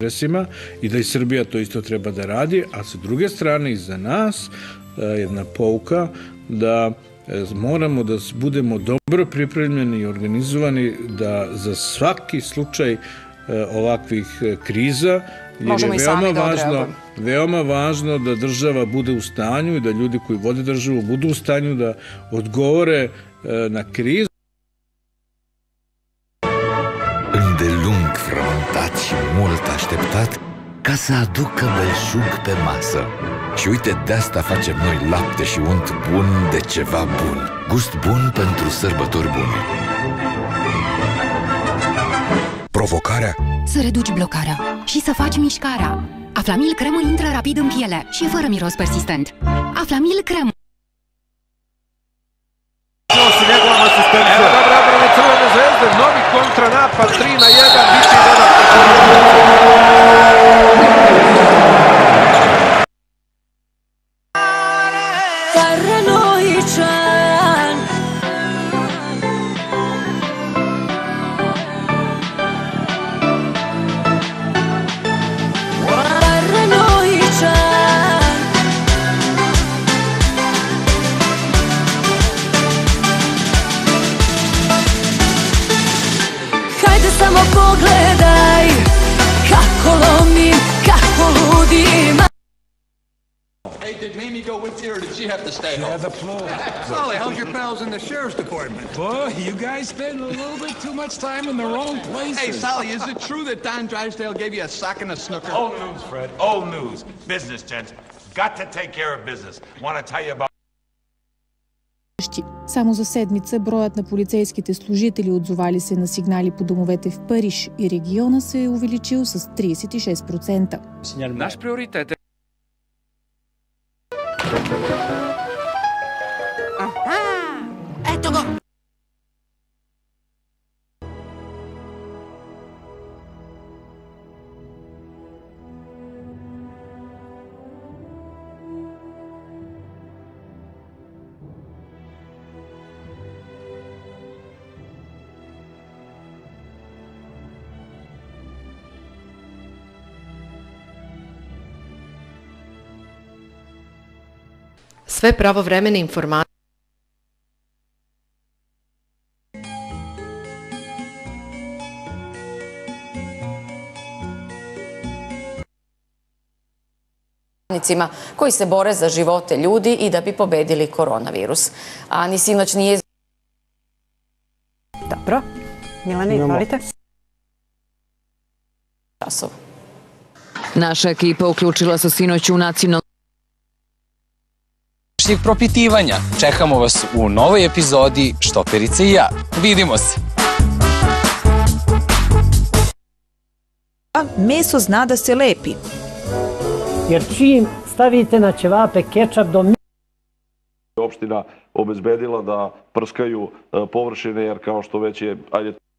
interesima i da i Srbija to isto treba da radi, a sa druge strane i za nas jedna pouka da moramo da budemo dobro pripremljeni i organizovani da za svaki slučaj ovakvih kriza je veoma važno da država bude u stanju i da ljudi koji vode državu budu u stanju da odgovore na krizu. Îndelung frământat și mult așteptat ca să aducă belșug pe masă. Și uite, de asta facem noi lapte și unt bun de ceva bun. Gust bun pentru sărbători bune. Provocarea? Să reduci blocarea și să faci mișcarea. Aflamil cremă intră rapid în piele și fără miros persistent. Aflamil cremă. Evo dobra obrana Crvene zvezde, novi kontranapad, 3-1, biće i dodatno. Samo pogledaj kako lomim, kako ludim. Hey, did Mamie go with you or did she have to stay home? Yeah, the flu. Holly, how's your pals in the sheriff's department? Boy, you guys spend a little bit too much time in the wrong places. Hey, Sally, is it true that Don Drysdale gave you a sock and a snooker? Old news, Fred. Old news. Business, gents. Got to take care of business. Want to tell you about... Само за седмица броят на полицейските служители, отзовали се на сигнали по домовете в Париж и региона, се е увеличил с 36%. Наш приоритет е... Ето го! Sve pravovremene informacije. Koji se bore za živote ljudi i da bi pobedili koronavirus. A ni sinoć nije... Dobro. Milane, izvolite. Naša ekipa uključila se sinoć u nacionalnu propitivanja. Čekamo vas u novoj epizodi Štoperice i ja. Vidimo se! Meso zna da se lepi. Jer čim stavite na ćevape kečap do... Opština obezbedila da prskaju površine, jer kao što već je...